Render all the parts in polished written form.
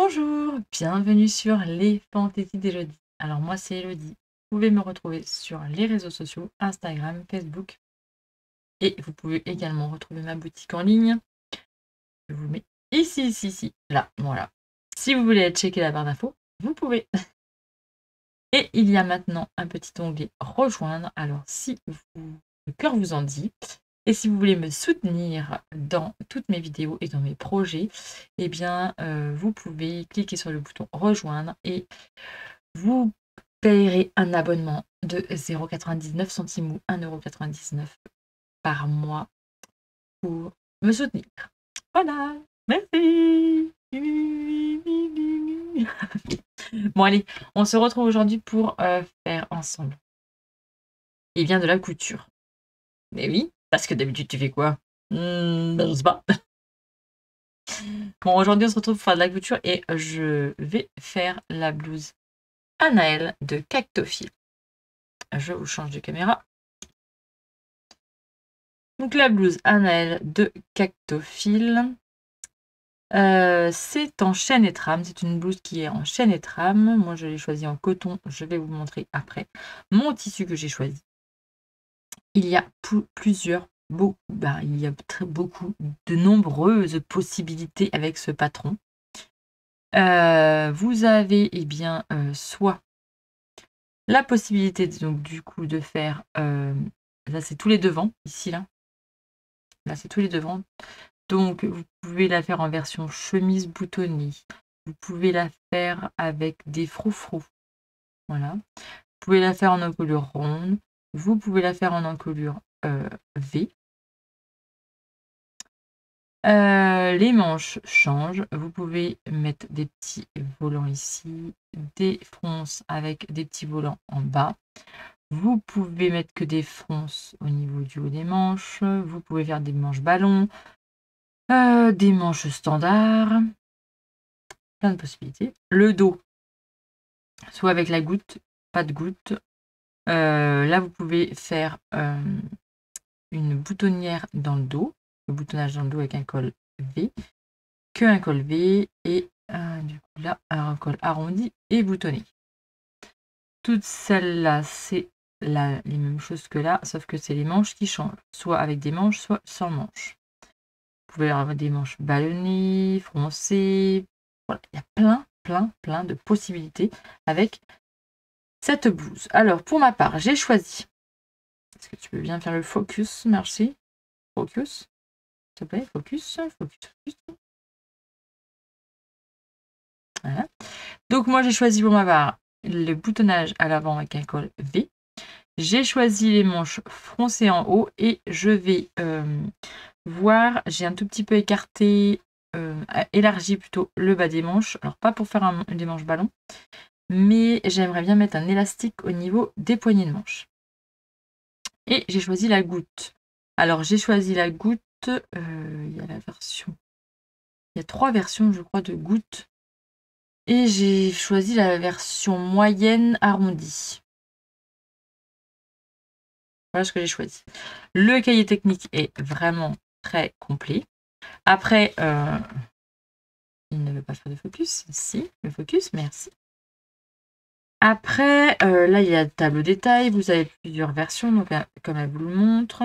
Bonjour, bienvenue sur les fantaisies d'Elodie. Alors moi c'est Elodie. Vous pouvez me retrouver sur les réseaux sociaux, Instagram, Facebook. Et vous pouvez également retrouver ma boutique en ligne. Je vous mets ici, là, voilà. Si vous voulez checker la barre d'infos, vous pouvez. Et il y a maintenant un petit onglet rejoindre. Alors si le cœur vous en dit, et si vous voulez me soutenir dans toutes mes vidéos et dans mes projets, eh bien vous pouvez cliquer sur le bouton rejoindre et vous payerez un abonnement de 0,99 centimes ou 1,99 € par mois pour me soutenir. Voilà, merci. Bon allez, on se retrouve aujourd'hui pour faire ensemble. Il vient de la couture. Mais oui, parce que d'habitude tu fais quoi? Je sais pas. Bon, aujourd'hui on se retrouve pour faire de la couture et je vais faire la blouse Anaël de Cactophile. Je vous change de caméra. Donc la blouse Anaël de Cactophile, c'est en chaîne et trame. C'est une blouse qui est en chaîne et trame. Moi je l'ai choisie en coton. Je vais vous montrer après mon tissu que j'ai choisi. Il y a beaucoup de nombreuses possibilités avec ce patron. Vous avez soit la possibilité donc du coup de faire là c'est tous les devants ici là c'est tous les devants, donc vous pouvez la faire en version chemise boutonnée, vous pouvez la faire avec des froufrous, voilà, vous pouvez la faire en encolure ronde, vous pouvez la faire en encolure V. Les manches changent. Vous pouvez mettre des petits volants ici, des fronces avec des petits volants en bas. Vous pouvez mettre que des fronces au niveau du haut des manches. Vous pouvez faire des manches ballons, des manches standards. Plein de possibilités. Le dos, soit avec la goutte, pas de goutte. Là, vous pouvez faire une boutonnière dans le dos. Le boutonnage dans le dos avec un col V. Un col V et du coup là un col arrondi et boutonné. Toutes celles-là c'est les mêmes choses que là, sauf que c'est les manches qui changent, soit avec des manches, soit sans manches. Vous pouvez avoir des manches ballonnées, froncées, voilà, il y a plein de possibilités avec cette blouse. Alors pour ma part, j'ai choisi. Est-ce que tu peux bien faire le focus, merci. Focus, s'il te plaît, focus. Voilà. Donc moi j'ai choisi pour ma part le boutonnage à l'avant avec un col V. J'ai choisi les manches froncées en haut et je vais voir, j'ai un tout petit peu écarté, élargi plutôt le bas des manches. Alors pas pour faire des manches ballons, mais j'aimerais bien mettre un élastique au niveau des poignées de manche. Et j'ai choisi la goutte. Alors j'ai choisi la goutte, il y a la version, il y a 3 versions je crois de goutte. Et j'ai choisi la version moyenne arrondie. Voilà ce que j'ai choisi. Le cahier technique est vraiment très complet. Après, il ne veut pas faire de focus. Si, le focus, merci. Après, là, il y a le tableau détail. Vous avez plusieurs versions, donc comme elle vous le montre.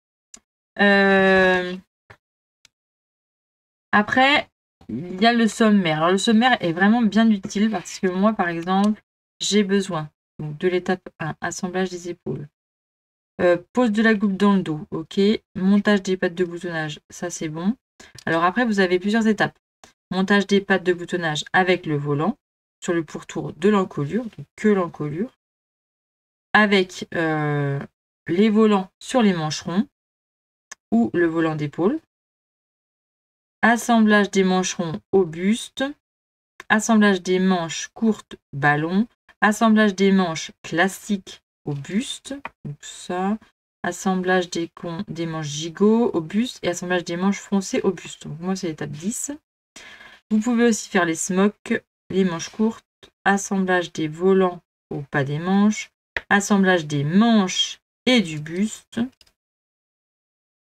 Après, il y a le sommaire. Alors, le sommaire est vraiment bien utile parce que moi, par exemple, j'ai besoin donc, de l'étape 1, assemblage des épaules. Pose de la coupe dans le dos, ok. Montage des pattes de boutonnage, ça c'est bon. Alors après, vous avez plusieurs étapes. Montage des pattes de boutonnage avec le volant sur le pourtour de l'encolure, donc que l'encolure. Avec les volants sur les mancherons ou le volant d'épaule. Assemblage des mancherons au buste. Assemblage des manches courtes ballon. Assemblage des manches classiques au buste. Donc ça. Assemblage des manches gigots au buste et assemblage des manches froncées au buste. Donc moi c'est l'étape 10. Vous pouvez aussi faire les smocks, les manches courtes, assemblage des volants au pas des manches, assemblage des manches et du buste.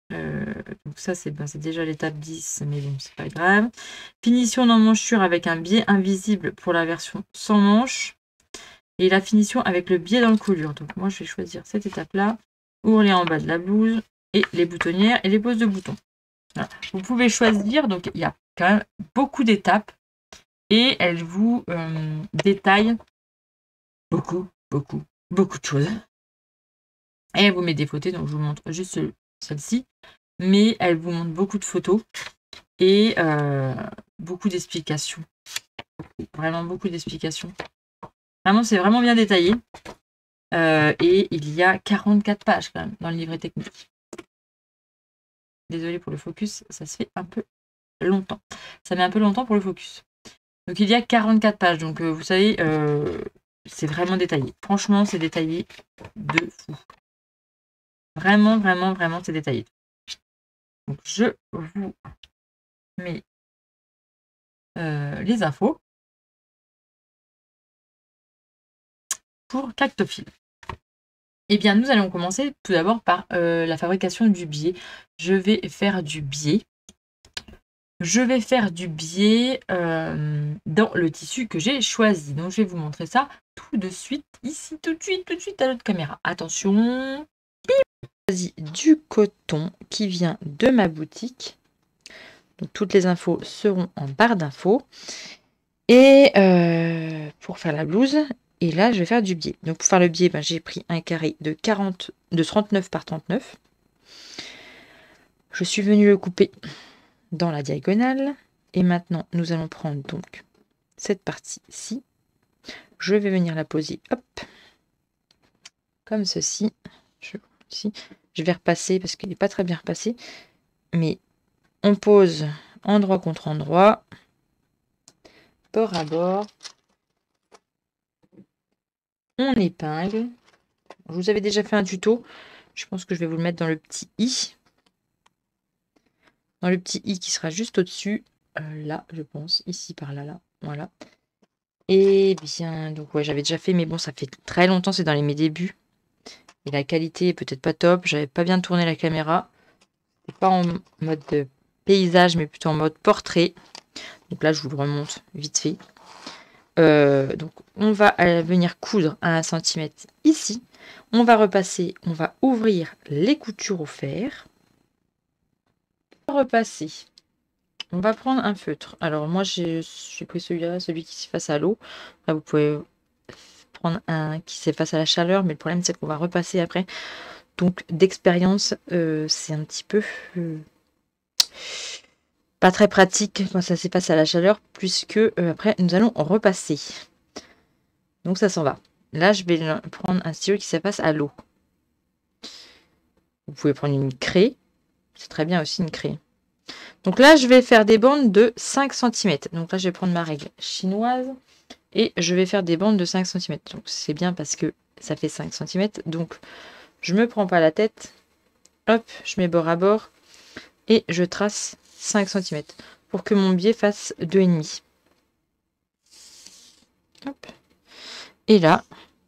Donc ça, c'est déjà l'étape 10, mais bon, c'est pas grave. Finition d'emmanchure avec un biais invisible pour la version sans manche. Et la finition avec le biais dans le colure. Donc moi, je vais choisir cette étape-là. Ourlet en bas de la blouse et les boutonnières et les poses de boutons. Voilà. Vous pouvez choisir. Donc il y a quand même beaucoup d'étapes. Et elle vous détaille beaucoup de choses. Et elle vous met des photos. Donc je vous montre juste celle-ci. Mais elle vous montre beaucoup de photos. Et beaucoup d'explications. Vraiment beaucoup d'explications. Vraiment, c'est vraiment bien détaillé. Et il y a 44 pages quand même dans le livret technique. Désolée pour le focus, ça se fait un peu longtemps. Ça met un peu longtemps pour le focus. Donc il y a 44 pages. Donc vous savez, c'est vraiment détaillé. Franchement, c'est détaillé de fou. Vraiment, c'est détaillé. Donc je vous mets les infos pour Cactophile. Eh bien, nous allons commencer tout d'abord par la fabrication du biais. Je vais faire du biais. Dans le tissu que j'ai choisi. Donc, je vais vous montrer ça tout de suite, ici, tout de suite à notre caméra. Attention. J'ai choisi du coton qui vient de ma boutique. Donc, toutes les infos seront en barre d'infos. Et pour faire la blouse... Et là, je vais faire du biais. Donc, pour faire le biais, j'ai pris un carré de 39 par 39. Je suis venue le couper dans la diagonale. Et maintenant, nous allons prendre donc cette partie-ci. Je vais venir la poser, hop, comme ceci. Je vais repasser parce qu'il n'est pas très bien repassé. Mais on pose endroit contre endroit, bord à bord. On épingle. Je vous avais déjà fait un tuto. Je pense que je vais vous le mettre dans le petit i. Dans le petit i qui sera juste au-dessus. Là, je pense. Ici, par là, là. Voilà. Et bien, donc ouais, j'avais déjà fait, mais bon, ça fait très longtemps, c'est dans mes débuts. Et la qualité est peut-être pas top. J'avais pas bien tourné la caméra. C'est pas en mode paysage, mais plutôt en mode portrait. Donc là, je vous le remonte vite fait. Donc, on va venir coudre à 1 cm ici. On va repasser, on va ouvrir les coutures au fer. Repasser. On va prendre un feutre. Alors, moi, j'ai pris celui-là, celui qui s'efface à l'eau. Là, vous pouvez prendre un qui s'efface à la chaleur, mais le problème, c'est qu'on va repasser après. Donc, d'expérience, c'est un petit peu pas très pratique quand ça s'efface à la chaleur, puisque après, nous allons repasser. Donc, ça s'en va. Là, je vais prendre un stylo qui s'efface à l'eau. Vous pouvez prendre une craie. C'est très bien aussi une craie. Donc là, je vais faire des bandes de 5 cm. Donc là, je vais prendre ma règle chinoise et je vais faire des bandes de 5 cm. Donc c'est bien parce que ça fait 5 cm. Donc je ne me prends pas la tête. Hop, je mets bord à bord et je trace 5 cm pour que mon biais fasse 2,5. Hop. Et là,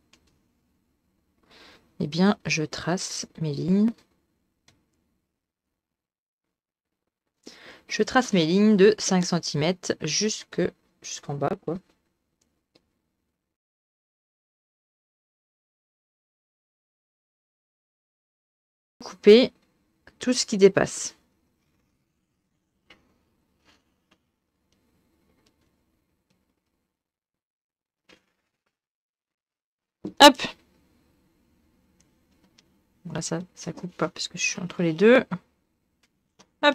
eh bien, je trace mes lignes. Je trace mes lignes de 5 cm jusqu'en bas, quoi. Couper tout ce qui dépasse. Hop. Là, ça coupe pas parce que je suis entre les deux. Hop.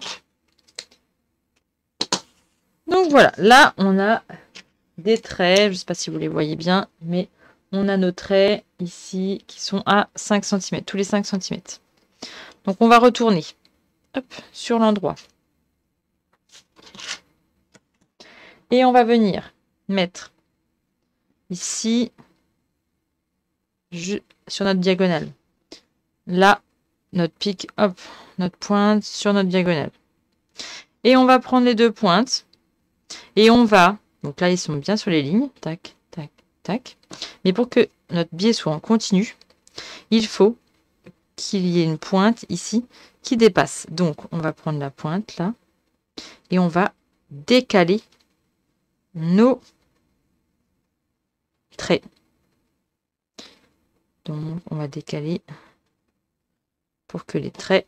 Donc voilà, là on a des traits, je ne sais pas si vous les voyez bien, mais on a nos traits ici qui sont à 5 cm, tous les 5 cm. Donc on va retourner, hop, sur l'endroit. Et on va venir mettre ici, sur notre diagonale. Là, notre pic, hop, notre pointe sur notre diagonale. Et on va prendre les deux pointes. Et on va, donc là ils sont bien sur les lignes, tac, tac, tac. Mais pour que notre biais soit en continu, il faut qu'il y ait une pointe ici qui dépasse. Donc, on va prendre la pointe là et on va décaler nos traits. Donc, on va décaler pour que les traits...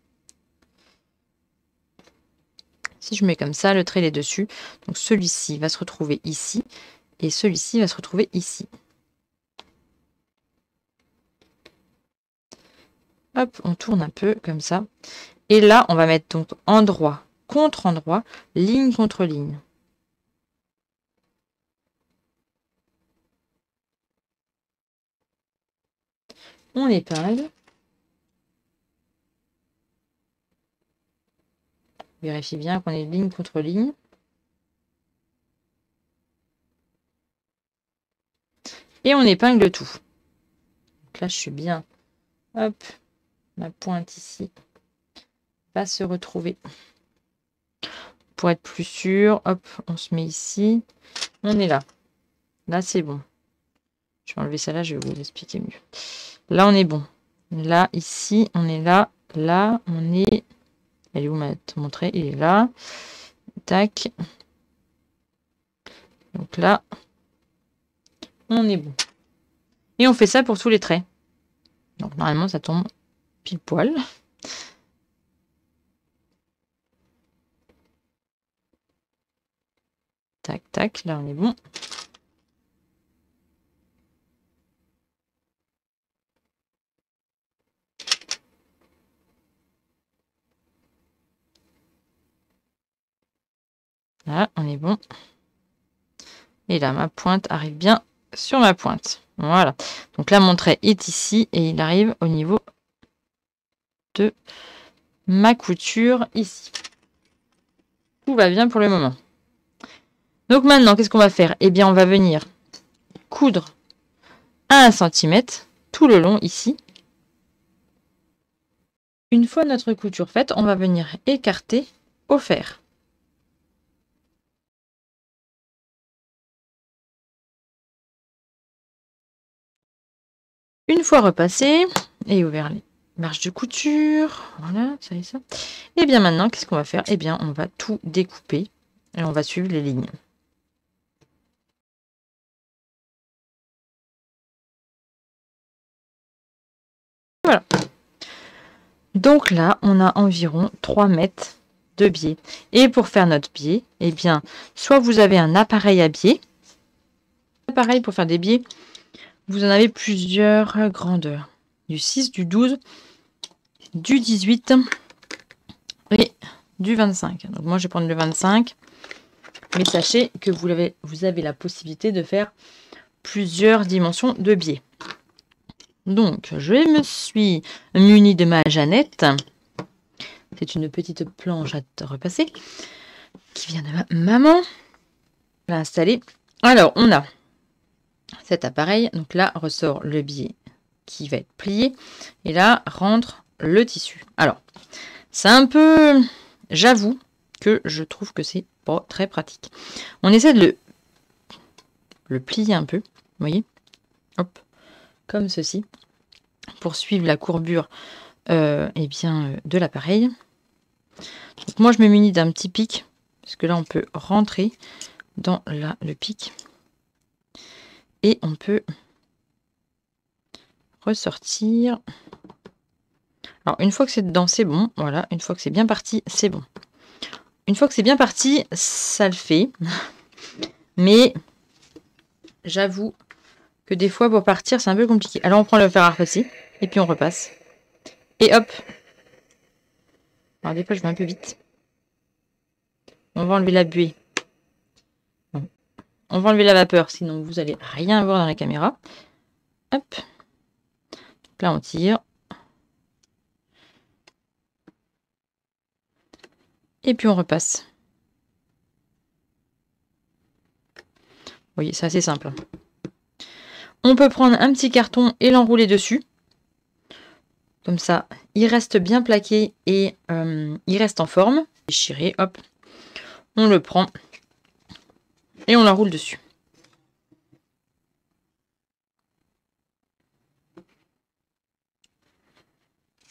Si je mets comme ça, le trait il est dessus. Donc, celui-ci va se retrouver ici et celui-ci va se retrouver ici. Hop, on tourne un peu comme ça. Et là, on va mettre donc endroit contre endroit, ligne contre ligne. On épingle. Vérifie bien qu'on est ligne contre ligne. Et on épingle tout. Donc là, je suis bien. Hop, ma pointe ici va se retrouver. Pour être plus sûr, hop, on se met ici. On est là. Là, c'est bon. Je vais enlever ça là, je vais vous expliquer mieux. Là, on est bon. Là, ici, on est là. Là, on est... Elle est où mon trait? Il est là. Tac. Donc là, on est bon. Et on fait ça pour tous les traits. Donc normalement, ça tombe pile poil. Tac, tac. Là, on est bon. Là, on est bon. Et là, ma pointe arrive bien sur ma pointe. Voilà. Donc là, mon trait est ici et il arrive au niveau de ma couture ici. Tout va bien pour le moment. Donc maintenant, qu'est-ce qu'on va faire? Eh bien, on va venir coudre à 1 cm tout le long ici. Une fois notre couture faite, on va venir écarter au fer. Une fois repassé et ouvert les marges de couture, voilà, ça y est ça. Et bien maintenant, qu'est-ce qu'on va faire? Eh bien, on va tout découper et on va suivre les lignes. Voilà. Donc là, on a environ 3 mètres de biais. Et pour faire notre biais, eh bien, soit vous avez un appareil à biais. Pareil, pour faire des biais, vous en avez plusieurs grandeurs. Du 6, du 12, du 18 et du 25. Donc moi, je vais prendre le 25. Mais sachez que vous avez la possibilité de faire plusieurs dimensions de biais. Donc, je me suis munie de ma Jeannette. C'est une petite planche à repasser qui vient de ma maman. Je l'ai installée. Alors, on a cet appareil. Donc là, ressort le biais qui va être plié. Et là, rentre le tissu. Alors, c'est un peu... J'avoue que je trouve que c'est pas très pratique. On essaie de le plier un peu. Vous voyez? Hop. Comme ceci. Pour suivre la courbure de l'appareil. Donc moi, je me munis d'un petit pic. Parce que là, on peut rentrer dans le pic. Et on peut ressortir. Alors, une fois que c'est dedans, c'est bon. Voilà, une fois que c'est bien parti, c'est bon. Une fois que c'est bien parti, ça le fait. Mais j'avoue que des fois, pour partir, c'est un peu compliqué. Alors, on prend le fer à repasser. Et puis, on repasse. Et hop. Alors, des fois, je vais un peu vite. On va enlever la buée. Bon. On va enlever la vapeur, sinon vous allez rien voir dans la caméra. Hop. Donc là, on tire. Et puis on repasse. Vous voyez, c'est assez simple. On peut prendre un petit carton et l'enrouler dessus. Comme ça, il reste bien plaqué et il reste en forme. Déchiré, hop. On le prend et on l'enroule dessus.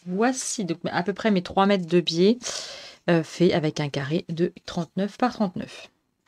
voici donc à peu près mes 3 mètres de biais fait avec un carré de 39 par 39.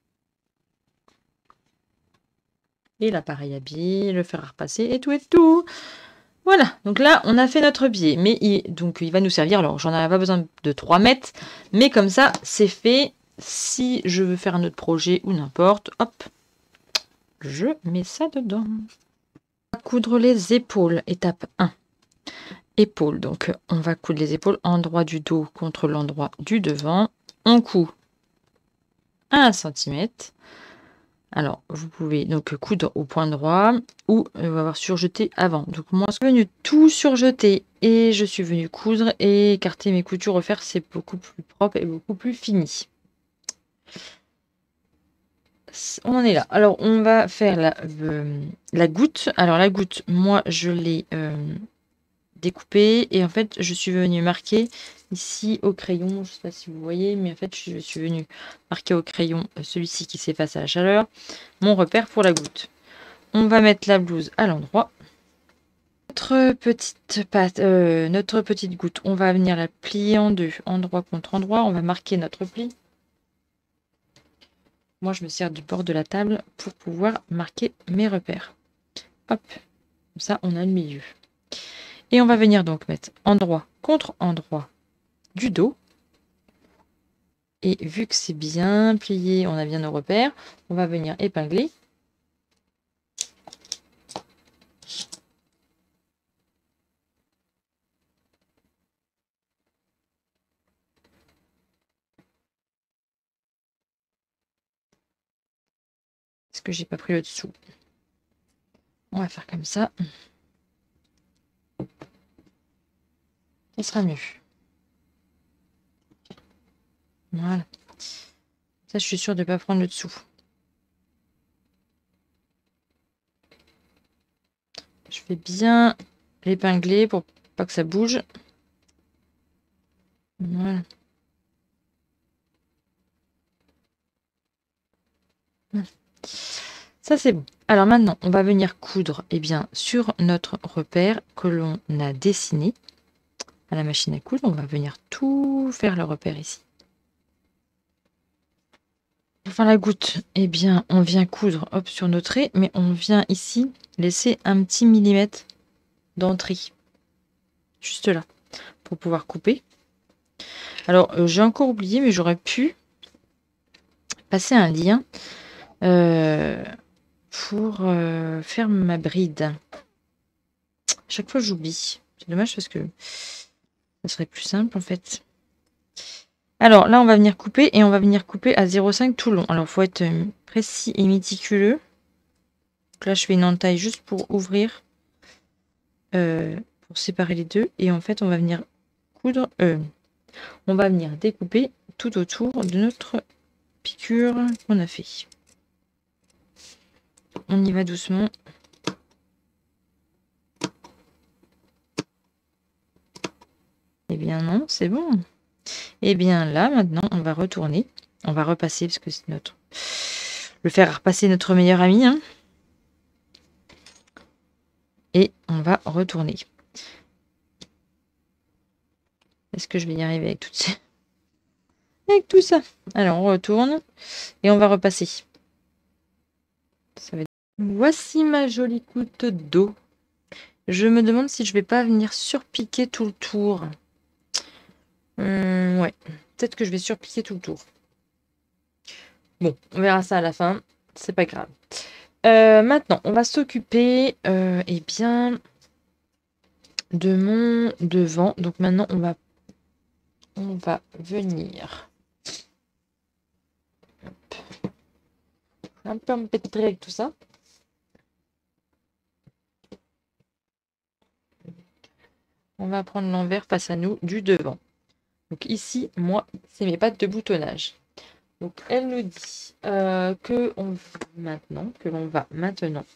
Et l'appareil à biais, le fer à repasser et tout et tout. Voilà, donc là, on a fait notre biais. Mais il va nous servir, alors j'en ai pas besoin de 3 mètres, mais comme ça, c'est fait. Si je veux faire un autre projet ou n'importe, hop, je mets ça dedans. Coudre les épaules, étape 1. Épaules, donc on va coudre les épaules, endroit du dos contre l'endroit du devant. On coud à 1 cm. Alors, vous pouvez donc coudre au point droit ou avoir surjeté avant. Donc moi, je suis venue tout surjeter et je suis venue coudre et écarter mes coutures, refaire, c'est beaucoup plus propre et beaucoup plus fini. On en est là. Alors, on va faire la goutte. Alors, la goutte, moi, je l'ai découpée et en fait, je suis venue marquer ici au crayon. Je ne sais pas si vous voyez, mais en fait, je suis venue marquer au crayon celui-ci qui s'efface à la chaleur, mon repère pour la goutte. On va mettre la blouse à l'endroit. Notre petite goutte, on va venir la plier en deux, endroit contre endroit. On va marquer notre pli. Moi, je me sers du bord de la table pour pouvoir marquer mes repères. Hop, comme ça, on a le milieu. Et on va venir donc mettre endroit contre endroit du dos. Et vu que c'est bien plié, on a bien nos repères, on va venir épingler. Parce que j'ai pas pris le dessous. On va faire comme ça. Ça sera mieux. Voilà. Ça, je suis sûre de ne pas prendre le dessous. Je vais bien l'épingler pour pas que ça bouge. Voilà. Ça, c'est bon. Alors maintenant, on va venir coudre sur notre repère que l'on a dessiné à la machine à coudre. On va venir tout faire le repère ici. Enfin, la goutte, on vient coudre sur notre trait, mais on vient ici laisser un petit millimètre d'entrée. Juste là, pour pouvoir couper. Alors, j'ai encore oublié, mais j'aurais pu passer un lien pour faire ma bride. Chaque fois, j'oublie. C'est dommage parce que ça serait plus simple, en fait. Alors, là, on va venir couper et on va venir couper à 0,5 tout long. Alors, il faut être précis et méticuleux. Donc là, je fais une entaille juste pour ouvrir, pour séparer les deux. Et en fait, on va venir coudre, on va venir découper tout autour de notre piqûre qu'on a fait. On y va doucement. Eh bien non, c'est bon. Eh bien là, maintenant, on va retourner. On va repasser parce que c'est le fer à repasser notre meilleur ami. Hein. Et on va retourner. Est-ce que je vais y arriver avec avec tout ça? Alors, on retourne et on va repasser. Ça va être... Voici ma jolie goutte d'eau. Je me demande si je vais pas venir surpiquer tout le tour. Ouais, peut-être que je vais surpiquer tout le tour. Bon, on verra ça à la fin. C'est pas grave. Maintenant, on va s'occuper de mon devant. Donc maintenant, on va venir un peu empêtrer avec tout ça. On va prendre l'envers face à nous du devant. Donc ici, moi, c'est mes pattes de boutonnage. Donc elle nous dit que l'on va maintenant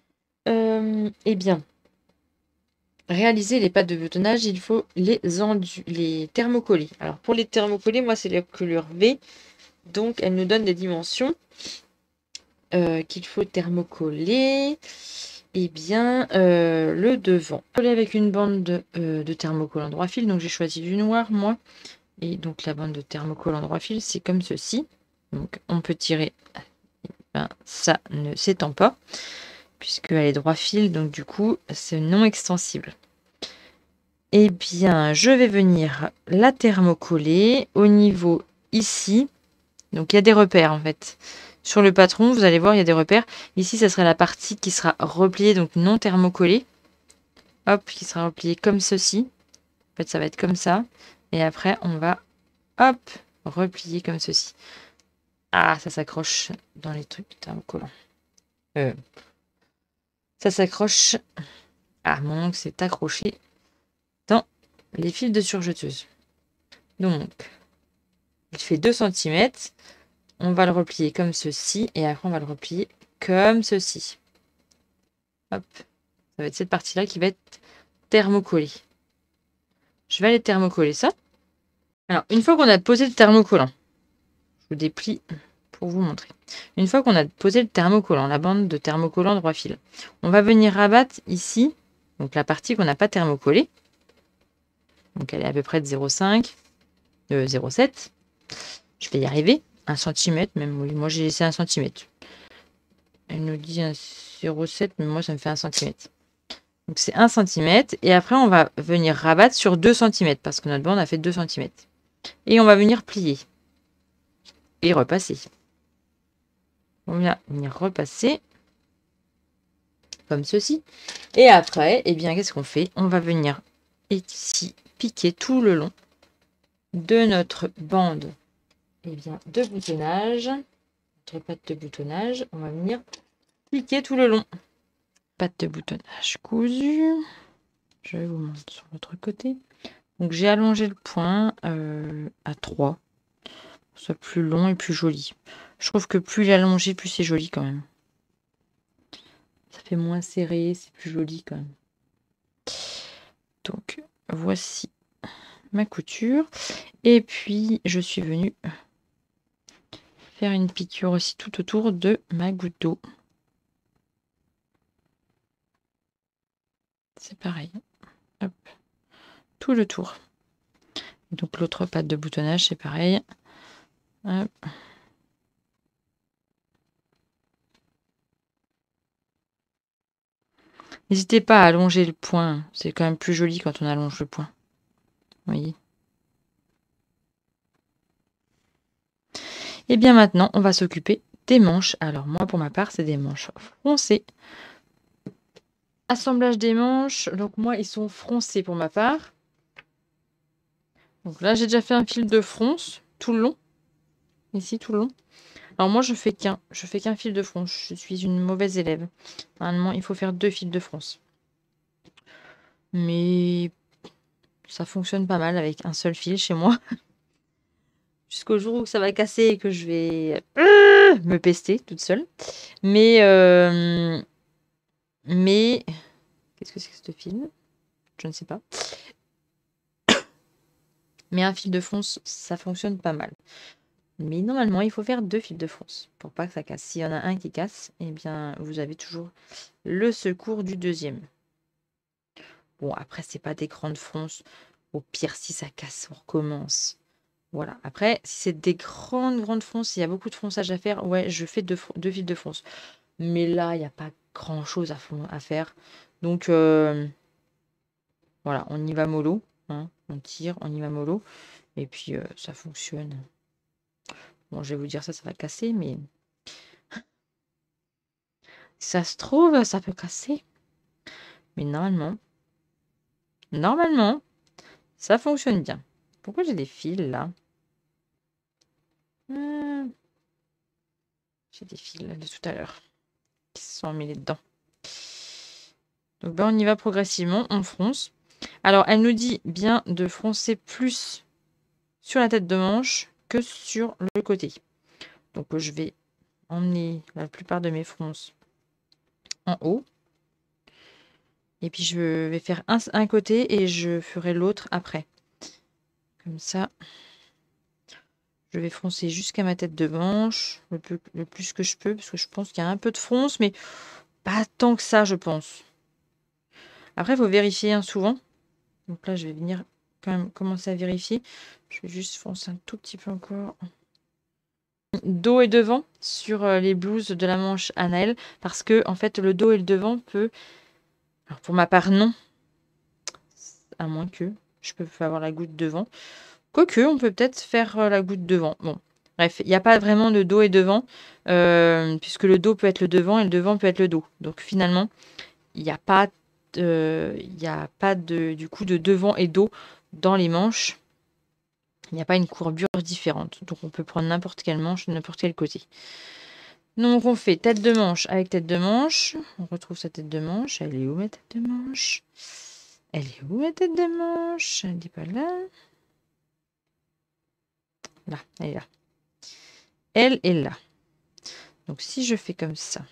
réaliser les pattes de boutonnage, il faut les thermocoller. Alors pour les thermocoller, moi c'est la couleur V. Donc elle nous donne des dimensions qu'il faut thermocoller. eh bien, le devant. Collé avec une bande de thermocollant droit fil. Donc, j'ai choisi du noir, moi. Et donc, la bande de thermocollant droit fil, c'est comme ceci. Donc, on peut tirer. Ben, ça ne s'étend pas, puisqu'elle est droit fil. Donc, du coup, c'est non extensible. Eh bien, je vais venir la thermocoller au niveau ici. Donc, il y a des repères, en fait. Sur le patron, vous allez voir, il y a des repères. Ici, ça sera la partie qui sera repliée, donc non thermocollée. Hop, qui sera repliée comme ceci. En fait, ça va être comme ça. Et après, on va, hop, replier comme ceci. Ah, ça s'accroche dans les trucs thermocollants. Ça s'accroche. Ah, mon ongle s'est accroché dans les fils de surjeteuse. Donc, il fait 2 cm. On va le replier comme ceci. Et après, on va le replier comme ceci. Hop. Ça va être cette partie-là qui va être thermocollée. Je vais aller thermocoller ça. Alors, une fois qu'on a posé le thermocollant, je vous déplie pour vous montrer. Une fois qu'on a posé le thermocollant, la bande de thermocollant droit fil, on va venir rabattre ici, donc la partie qu'on n'a pas thermocollée. Donc, elle est à peu près de 0,5, 0,7. Je vais y arriver. 1 cm, même, oui, moi j'ai laissé 1 cm. Elle nous dit 0,7, mais moi ça me fait 1 cm. Donc c'est 1 cm. Et après, on va venir rabattre sur 2 cm, parce que notre bande a fait 2 cm. Et on va venir plier. Et repasser. On va venir repasser. Comme ceci. Et après, eh bien, qu'est-ce qu'on fait? On va venir ici piquer tout le long de notre bande de boutonnage. Notre patte de boutonnage. On va venir piquer tout le long. Patte de boutonnage cousue. Je vais vous montrer sur l'autre côté. Donc j'ai allongé le point à 3. Pour que ce soit plus long et plus joli. Je trouve que plus il est allongé, plus c'est joli quand même. Ça fait moins serré, c'est plus joli quand même. Donc voici ma couture. Et puis je suis venue faire une piqûre aussi tout autour de ma goutte d'eau. C'est pareil. Hop. Tout le tour. Donc l'autre patte de boutonnage, c'est pareil. Hop. N'hésitez pas à allonger le point. C'est quand même plus joli quand on allonge le point. Vous voyez? Et bien maintenant, on va s'occuper des manches. Alors moi, pour ma part, c'est des manches froncées. Assemblage des manches. Donc moi, ils sont froncés pour ma part. Donc là, j'ai déjà fait un fil de fronce tout le long. Ici, tout le long. Alors moi, je fais qu'un fil de fronce. Je suis une mauvaise élève. Normalement, il faut faire 2 fils de fronce. Mais ça fonctionne pas mal avec un seul fil chez moi. Jusqu'au jour où ça va casser et que je vais me pester toute seule. Mais qu'est-ce que c'est que ce film? Je ne sais pas. Mais un fil de fronce, ça fonctionne pas mal. Mais normalement, il faut faire 2 fils de fronce pour pas que ça casse. S'il y en a un qui casse, eh bien, vous avez toujours le secours du deuxième. Bon, après, c'est pas des grandes fronces. Au pire, si ça casse, on recommence. Voilà. Après, si c'est des grandes fronces, il y a beaucoup de fronçage à faire, ouais, je fais 2 fils de fronce. Mais là, il n'y a pas grand-chose à faire. Donc, voilà, on y va mollo. Hein, on tire, on y va mollo. Et puis, ça fonctionne. Bon, je vais vous dire ça, ça va casser, mais si ça se trouve, ça peut casser. Mais normalement, ça fonctionne bien. Pourquoi j'ai des fils là? J'ai des fils de tout à l'heure qui se sont emmêlés dedans. Donc, ben, on y va progressivement, on fronce. Alors, elle nous dit bien de froncer plus sur la tête de manche que sur le côté. Donc, je vais emmener la plupart de mes fronces en haut. Et puis, je vais faire un côté et je ferai l'autre après. Comme ça, je vais froncer jusqu'à ma tête de manche, le plus que je peux, parce que je pense qu'il y a un peu de fronce, mais pas tant que ça, je pense. Après, il faut vérifier souvent. Donc là, je vais venir quand même commencer à vérifier. Je vais juste foncer un tout petit peu encore. Dos et devant sur les blouses de la manche à Naël. Parce que, en fait, le dos et le devant peut... Alors, pour ma part, non. À moins que je peux avoir la goutte devant. Quoique, on peut peut-être faire la goutte devant. Bon, bref, il n'y a pas vraiment de dos et devant. Puisque le dos peut être le devant et le devant peut être le dos. Donc, finalement, il n'y a pas... du coup de devant et dos dans les manches. Il n'y a pas une courbure différente. Donc on peut prendre n'importe quelle manche de n'importe quel côté. Donc on fait tête de manche avec tête de manche. On retrouve sa tête de manche. Elle est où ma tête de manche? Elle est où ma tête de manche? Elle n'est pas là. Là, elle est là. Elle est là. Donc si je fais comme ça.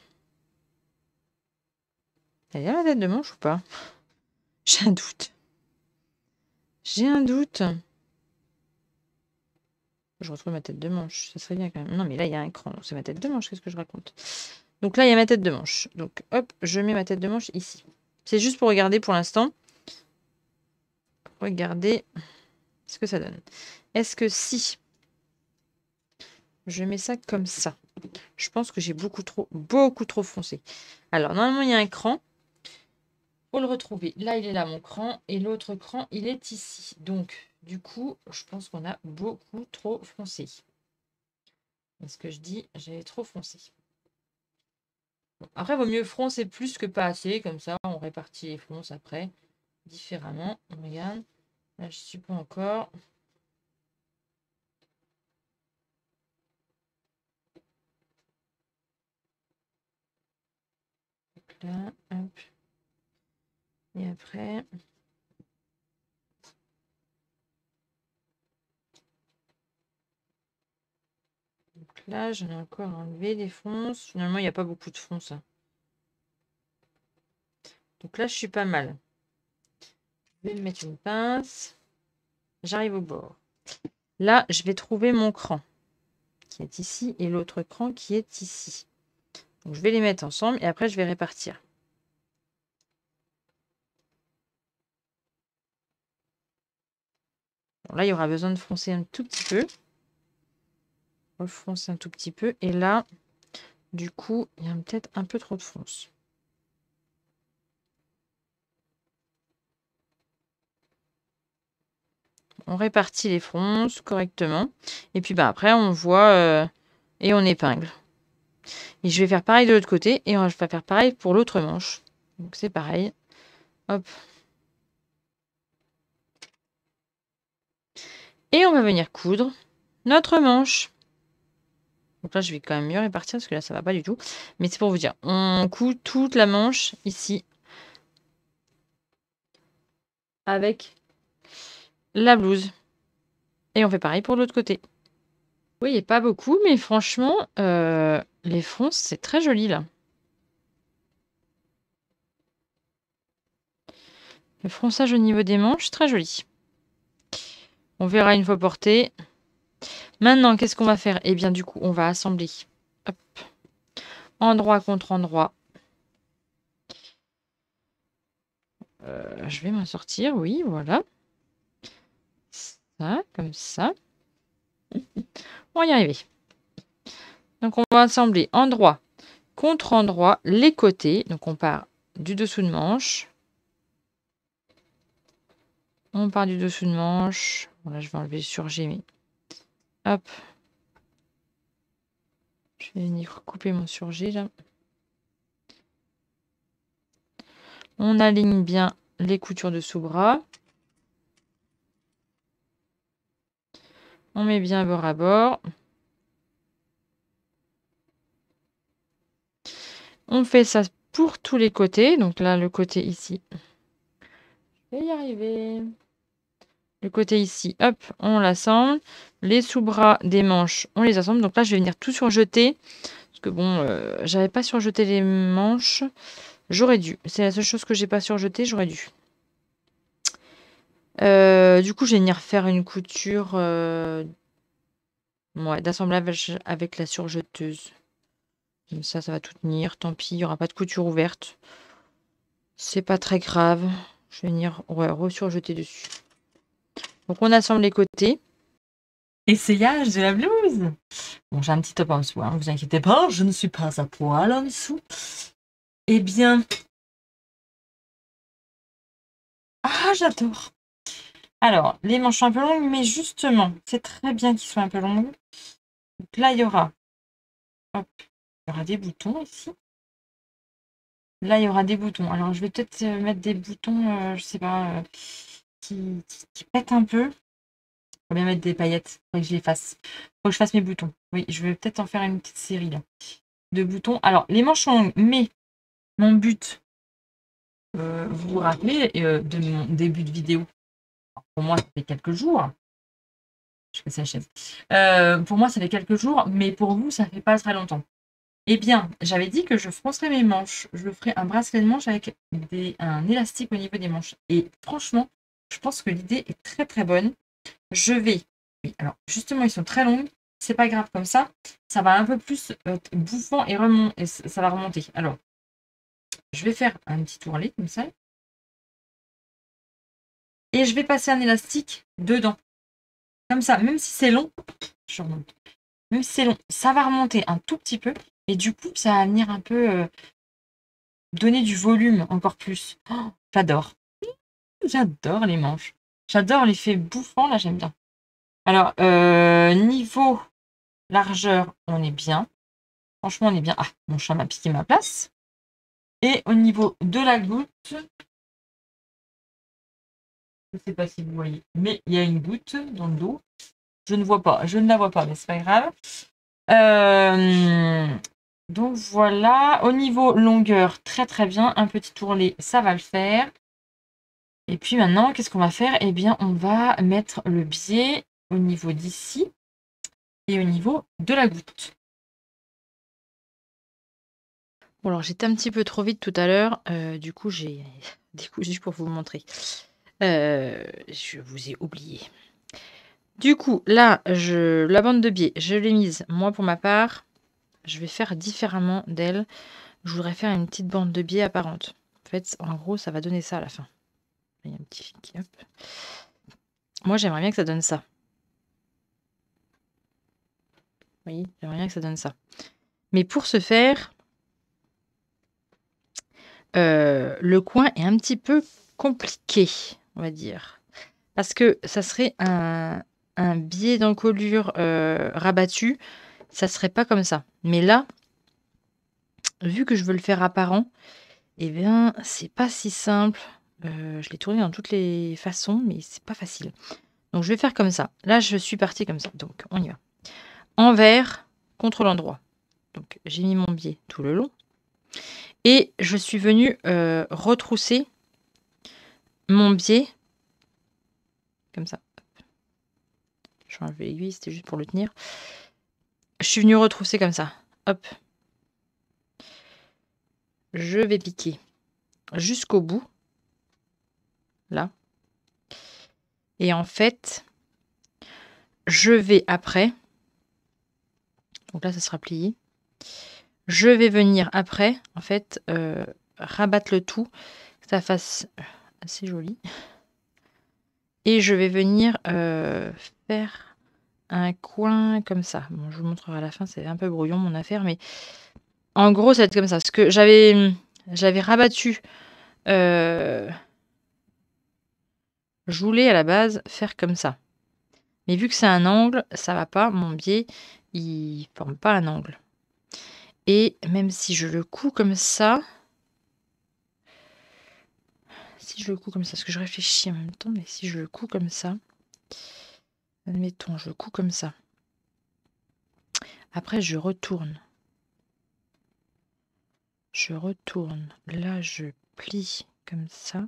Elle est là ma tête de manche ou pas? J'ai un doute. J'ai un doute. Je retrouve ma tête de manche. Ça serait bien quand même. Non mais là il y a un écran. C'est ma tête de manche. Qu'est-ce que je raconte? Donc là il y a ma tête de manche. Donc hop, je mets ma tête de manche ici. C'est juste pour regarder pour l'instant. Regardez ce que ça donne. Est-ce que si je mets ça comme ça, je pense que j'ai beaucoup trop foncé. Alors, normalement, il y a un cran. Faut le retrouver. Là, il est là, mon cran. Et l'autre cran, il est ici. Donc, du coup, je pense qu'on a beaucoup trop foncé. Est-ce que je dis, j'avais trop foncé. Bon, après, il vaut mieux froncer plus que pas assez. Comme ça, on répartit les fronces après différemment. On regarde. Là, je ne suis pas encore. Là, hop. Et après... Donc là, j'en ai encore enlevé des fonces. Finalement, il n'y a pas beaucoup de fonces. Donc là, je suis pas mal. Je vais me mettre une pince. J'arrive au bord. Là, je vais trouver mon cran qui est ici et l'autre cran qui est ici. Donc, je vais les mettre ensemble et après, je vais répartir. Bon, là, il y aura besoin de froncer un tout petit peu. Refoncer un tout petit peu. Et là, du coup, il y a peut-être un peu trop de fonce. On répartit les fronces correctement. Et puis, après, on voit et on épingle. Et je vais faire pareil de l'autre côté. Et je vais faire pareil pour l'autre manche. Donc, c'est pareil. Hop. Et on va venir coudre notre manche. Donc là, je vais quand même mieux répartir parce que là, ça va pas du tout. Mais c'est pour vous dire, on coud toute la manche ici avec la blouse. Et on fait pareil pour l'autre côté. Oui, il n'y a pas beaucoup, mais franchement, les fronces, c'est très joli là. Le fronçage au niveau des manches, très joli. On verra une fois porté. Maintenant, qu'est-ce qu'on va faire? Eh bien, du coup, on va assembler. Hop. Endroit contre endroit. Je vais m'en sortir, oui, voilà. Ça, comme ça. On va y arriver. Donc, on va assembler endroit contre endroit les côtés. Donc, on part du dessous de manche. On part du dessous de manche. Bon, là, je vais enlever le surjet, mais hop. Je vais venir couper mon surjet, là. On aligne bien les coutures de sous-bras. On met bien bord à bord. On fait ça pour tous les côtés. Donc là, le côté ici. Je vais y arriver. Le côté ici, hop, on l'assemble. Les sous-bras des manches, on les assemble. Donc là, je vais venir tout surjeter. Parce que bon, j'avais pas surjeté les manches. J'aurais dû. C'est la seule chose que j'ai pas surjeté, j'aurais dû. Du coup, je vais venir faire une couture d'assemblage avec la surjeteuse. Comme ça va tout tenir. Tant pis, il n'y aura pas de couture ouverte. C'est pas très grave. Je vais venir resurjeter dessus. Donc, on assemble les côtés. Essayage de la blouse. Bon, j'ai un petit top en dessous, hein, vous inquiétez pas, je ne suis pas à poil en dessous. Eh bien... Ah, j'adore. Alors, les manches sont un peu longues, mais justement, c'est très bien qu'ils soient un peu longues. Donc là, il y aura... Hop, il y aura des boutons ici. Là, il y aura des boutons. Alors, je vais peut-être mettre des boutons, je sais pas, qui pètent un peu. Faut bien mettre des paillettes. Faut que je les fasse. Faut que je fasse mes boutons. Oui, je vais peut-être en faire une petite série là de boutons. Alors, les manches sont longues, mais mon but, vous vous rappelez de mon début de vidéo. Alors, pour moi, ça fait quelques jours. Je fais ça chaise. Pour moi, ça fait quelques jours, mais pour vous, ça fait pas très longtemps. Eh bien, j'avais dit que je froncerais mes manches. Je ferai un bracelet de manches avec un élastique au niveau des manches. Et franchement, je pense que l'idée est très très bonne. Je vais... Oui, alors justement, ils sont très longs. C'est pas grave comme ça. Ça va un peu plus bouffant et, et ça va remonter. Alors, je vais faire un petit tourlet comme ça. Et je vais passer un élastique dedans. Comme ça, même si c'est long, je remonte. Même si c'est long, ça va remonter un tout petit peu. Et du coup, ça va venir un peu donner du volume encore plus. Oh, j'adore. J'adore les manches. J'adore l'effet bouffant, là, j'aime bien. Alors, niveau largeur, on est bien. Franchement, on est bien. Ah, mon chat m'a piqué ma place. Et au niveau de la goutte, je ne sais pas si vous voyez, mais il y a une goutte dans le dos. Je ne vois pas, je ne la vois pas, mais c'est pas grave. Donc voilà, au niveau longueur, très très bien. Un petit tourlet, ça va le faire. Et puis maintenant, qu'est-ce qu'on va faire? Eh bien, on va mettre le biais au niveau d'ici et au niveau de la goutte. Bon, alors j'étais un petit peu trop vite tout à l'heure. Du coup, j'ai décousu pour vous montrer. Je vous ai oublié. Du coup, là, la bande de biais, je l'ai mise. Moi, pour ma part, je vais faire différemment d'elle. Je voudrais faire une petite bande de biais apparente. En fait, en gros, ça va donner ça à la fin. Il y a un petit fil qui hop. Moi, j'aimerais bien que ça donne ça. Vous voyez, j'aimerais bien que ça donne ça. Mais pour ce faire, le coin est un petit peu compliqué, on va dire. Parce que ça serait un biais d'encolure rabattu. Ça serait pas comme ça. Mais là, vu que je veux le faire apparent, eh bien, c'est pas si simple. Je l'ai tourné dans toutes les façons, mais c'est pas facile. Donc, je vais faire comme ça. Là, je suis partie comme ça. Donc, on y va. Envers contre l'endroit. Donc, j'ai mis mon biais tout le long. Et je suis venue retrousser mon biais comme ça. Je vais enlever l'aiguille, c'était juste pour le tenir. Je suis venue retrousser comme ça. Hop. Je vais piquer jusqu'au bout. Là. Et en fait, je vais après. Donc là, ça sera plié. Je vais venir après, en fait, rabattre le tout, que ça fasse assez joli. Et je vais venir faire un coin comme ça. Bon, je vous montrerai à la fin, c'est un peu brouillon mon affaire, mais en gros, ça va être comme ça. Parce que j'avais rabattu. Je voulais à la base faire comme ça. Mais vu que c'est un angle, ça va pas. Mon biais, il forme pas un angle. Et même si je le couds comme ça, parce que je réfléchis en même temps, mais si je le couds comme ça, admettons, je le couds comme ça. Après, je retourne. Là, je plie comme ça.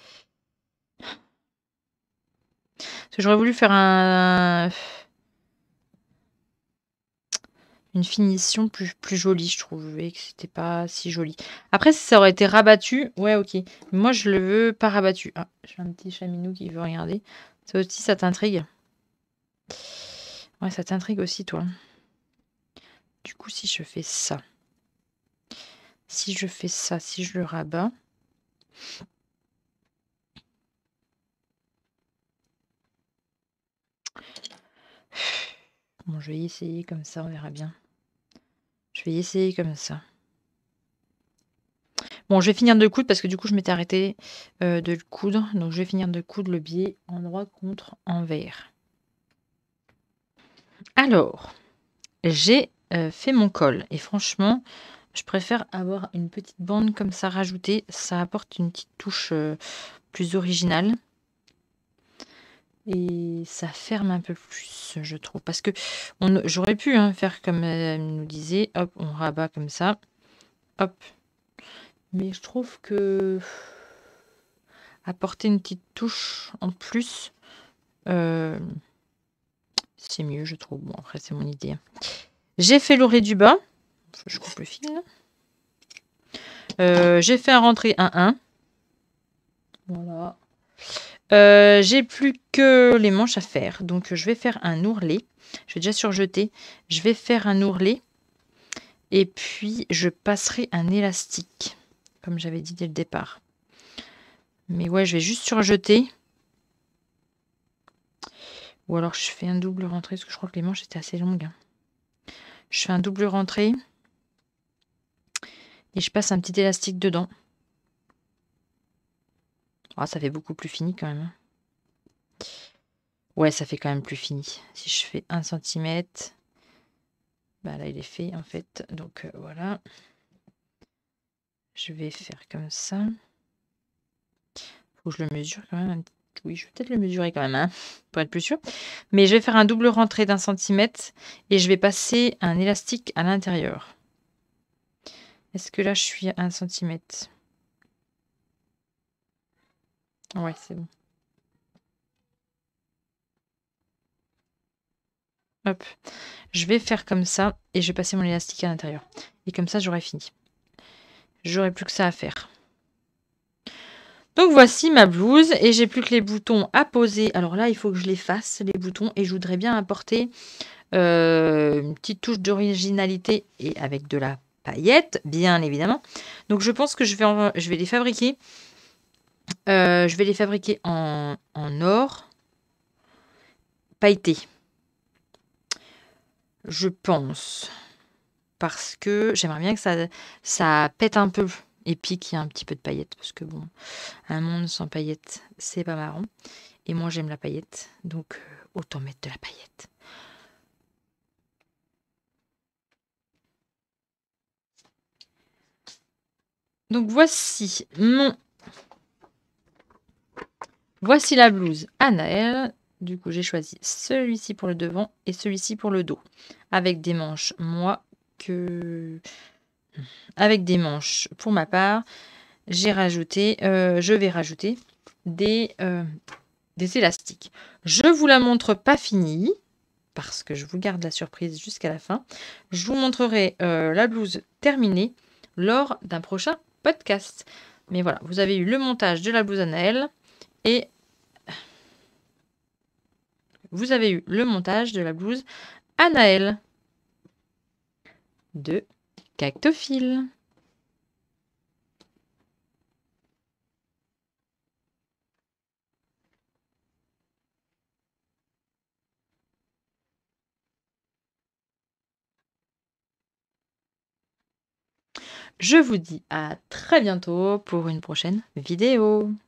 Parce que j'aurais voulu faire une finition plus jolie, je trouvais que c'était pas si joli. Après, si ça aurait été rabattu, ouais, ok. Moi, je le veux pas rabattu. Ah, j'ai un petit chaminou qui veut regarder. Ça aussi, ça t'intrigue? Ouais, ça t'intrigue aussi, toi. Du coup, si je fais ça. si je fais ça, si je le rabats. Bon, je vais y essayer comme ça, on verra bien. Je vais y essayer comme ça. Bon, je vais finir de coudre parce que du coup, je m'étais arrêtée de le coudre. Donc, je vais finir de coudre le biais endroit contre envers. Alors, j'ai fait mon col et franchement, je préfère avoir une petite bande comme ça rajoutée. Ça apporte une petite touche plus originale. Et ça ferme un peu plus, je trouve. Parce que j'aurais pu faire comme elle nous disait. Hop, on rabat comme ça. Hop. Mais je trouve que apporter une petite touche en plus, c'est mieux, je trouve. Bon, après, c'est mon idée. J'ai fait l'oreille du bas. Je coupe le fil. J'ai fait un rentré 1-1. Voilà. J'ai plus que les manches à faire. Donc, je vais faire un ourlet. Je vais déjà surjeter. Je vais faire un ourlet. Et puis, je passerai un élastique. Comme j'avais dit dès le départ. Mais ouais, je vais juste surjeter. Ou alors, je fais un double rentré. Parce que je crois que les manches étaient assez longues. Je fais un double rentré. Et je passe un petit élastique dedans. Ah, ça fait beaucoup plus fini quand même. Ouais, ça fait quand même plus fini. Si je fais 1 cm, bah là il est fait en fait. Donc voilà. Je vais faire comme ça. Faut que je le mesure quand même. Oui, je vais peut-être le mesurer quand même, pour être plus sûr. Mais je vais faire un double rentré d'1 centimètre et je vais passer un élastique à l'intérieur. Est-ce que là je suis à 1 centimètre? Ouais, c'est bon. Hop. Je vais faire comme ça et je vais passer mon élastique à l'intérieur. Et comme ça, j'aurai fini. J'aurai plus que ça à faire. Donc voici ma blouse et j'ai plus que les boutons à poser. Alors là, il faut que je les fasse, les boutons, et je voudrais bien apporter une petite touche d'originalité et avec de la paillette, bien évidemment. Donc je pense que je vais les fabriquer. Je vais les fabriquer en or pailleté. Je pense. Parce que j'aimerais bien que ça pète un peu. Et puis qu'il y ait un petit peu de paillettes. Parce que bon, un monde sans paillettes, c'est pas marrant. Et moi, j'aime la paillette. Donc, autant mettre de la paillette. Donc, voici la blouse Anaël. Du coup, j'ai choisi celui-ci pour le devant et celui-ci pour le dos. Avec des manches, avec des manches, pour ma part, je vais rajouter des élastiques. Je vous la montre pas finie, parce que je vous garde la surprise jusqu'à la fin. Je vous montrerai la blouse terminée lors d'un prochain podcast. Mais voilà, vous avez eu le montage de la blouse Anaël et vous avez eu le montage de la blouse Anaël de Cactophile. Je vous dis à très bientôt pour une prochaine vidéo.